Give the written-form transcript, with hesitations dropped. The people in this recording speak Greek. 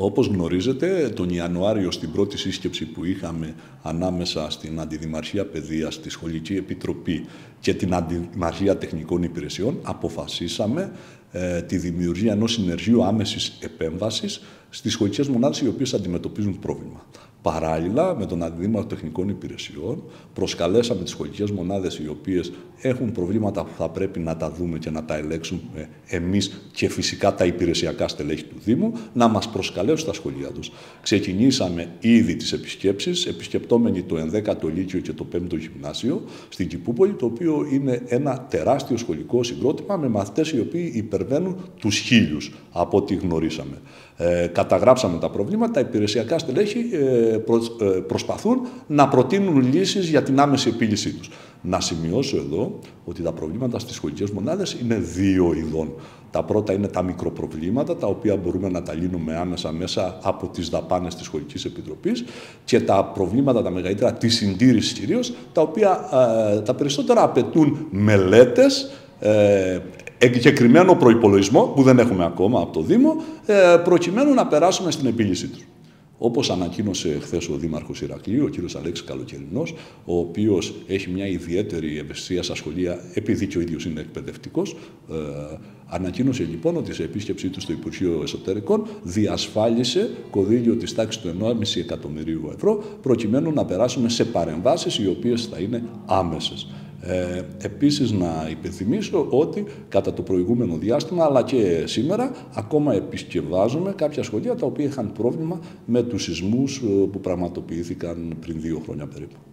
Όπως γνωρίζετε, τον Ιανουάριο στην πρώτη σύσκεψη που είχαμε ανάμεσα στην Αντιδημαρχία Παιδείας, τη Σχολική Επιτροπή και την Αντιδημαρχία Τεχνικών Υπηρεσιών, αποφασίσαμε τη δημιουργία ενός συνεργείου άμεσης επέμβασης στις σχολικές μονάδες οι οποίες αντιμετωπίζουν πρόβλημα. Παράλληλα, με τον Αντιδήμαρχο Τεχνικών Υπηρεσιών, προσκαλέσαμε τις σχολικές μονάδες οι οποίες έχουν προβλήματα που θα πρέπει να τα δούμε και να τα ελέγξουμε εμείς και φυσικά τα υπηρεσιακά στελέχη του Δήμου, να μας προσκαλέσουν στα σχολεία τους. Ξεκινήσαμε ήδη τις επισκέψεις, επισκεπτόμενοι το 11ο Λύκειο και το 5ο Γυμνάσιο στην Κηπούπολη, το οποίο είναι ένα τεράστιο σχολικό συγκρότημα με μαθητές οι οποίοι υπερβαίνουν τους 1.000 από ό,τι γνωρίσαμε. Καταγράψαμε τα προβλήματα, τα υπηρεσιακά στελέχη προσπαθούν να προτείνουν λύσεις για την άμεση επίλυσή τους. Να σημειώσω εδώ ότι τα προβλήματα στις σχολικές μονάδες είναι δύο ειδών. Τα πρώτα είναι τα μικροπροβλήματα, τα οποία μπορούμε να τα λύνουμε άμεσα μέσα από τις δαπάνες της Σχολικής Επιτροπής, και τα προβλήματα τα μεγαλύτερα της συντήρησης κυρίως, τα οποία τα περισσότερα απαιτούν μελέτες, εγκεκριμένο προϋπολογισμό που δεν έχουμε ακόμα από το Δήμο, προκειμένου να περάσουμε στην επίλυσή τους. Όπως ανακοίνωσε χθες ο Δήμαρχος Ηρακλείου, ο κ. Αλέξης Καλοκαιρινός, ο οποίος έχει μια ιδιαίτερη ευαισθησία στα σχολεία, επειδή και ο ίδιος είναι εκπαιδευτικός, ανακοίνωσε λοιπόν ότι σε επίσκεψή του στο Υπουργείο Εσωτερικών διασφάλισε κονδύλιο της τάξης του 1,5 εκατομμυρίου ευρώ, προκειμένου να περάσουμε σε παρεμβάσεις οι οποίες θα είναι άμεσες. Επίσης να υπενθυμίσω ότι κατά το προηγούμενο διάστημα αλλά και σήμερα ακόμα επισκευάζουμε κάποια σχολεία τα οποία είχαν πρόβλημα με τους σεισμούς που πραγματοποιήθηκαν πριν 2 χρόνια περίπου.